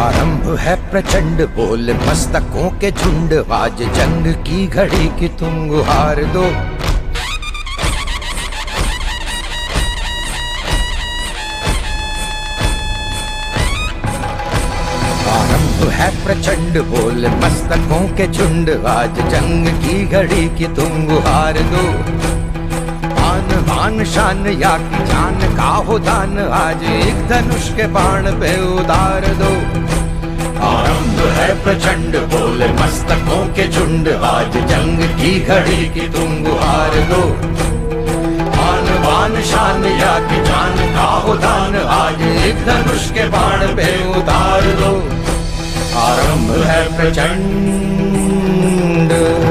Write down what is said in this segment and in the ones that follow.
आरंभ है प्रचंड बोल मस्तकों के झुंड, आज जंग की घड़ी की तुम गुहार दो। आरंभ है प्रचंड बोल मस्तकों के झुंड, आज जंग की घड़ी की तुम गुहार दो। आन बान शान या की जान का हो दान, आज एक धनुष के बाण पे उतार दो। आरंभ है प्रचंड बोल मस्तकों के झुंड, आज जंग की घड़ी की तुम गुहार दो। आन बान शान या की जान का हो दान, आज एक धनुष के बाण पे उतार दो। आरंभ है प्रचंड।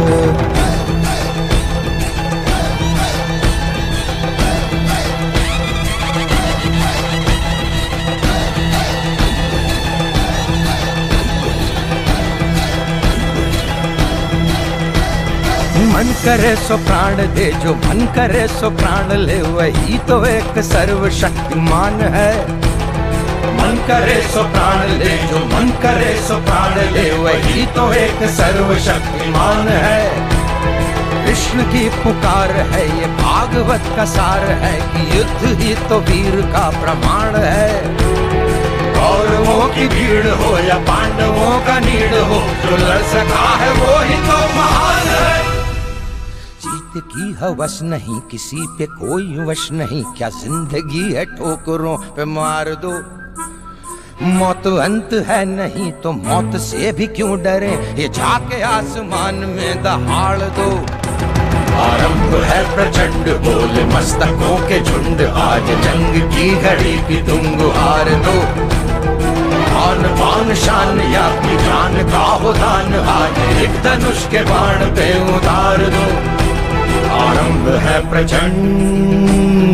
मन करे सो प्राण दे, जो मन करे सो प्राण ले, वही तो एक सर्वशक्तिमान है। मन करे सो प्राण ले, जो मन करे सो प्राण ले, वही तो एक सर्वशक्तिमान है। कृष्ण की पुकार है ये भागवत का सार है, कि युद्ध ही तो वीर का प्रमाण है। कौरवों की भीड़ हो या पांडवों का नीड़ हो, जो लड़ सका है वो ही तो महान है। जीत की हवस नहीं, किसी पे कोई वश नहीं, क्या जिंदगी है ठोकरों पे मार दो। मौत अंत है नहीं तो मौत से भी क्यों डरे, ये जाके आसमान में दहाड़ दो। आरंभ है प्रचंड बोल मस्तकों के झुंड, आज जंग की घड़ी की तुम गुहार दो। आन बान शान या की जान का हो दान, आज एक धनुष के बाण पे उतार दो। आरंभ है प्रचंड।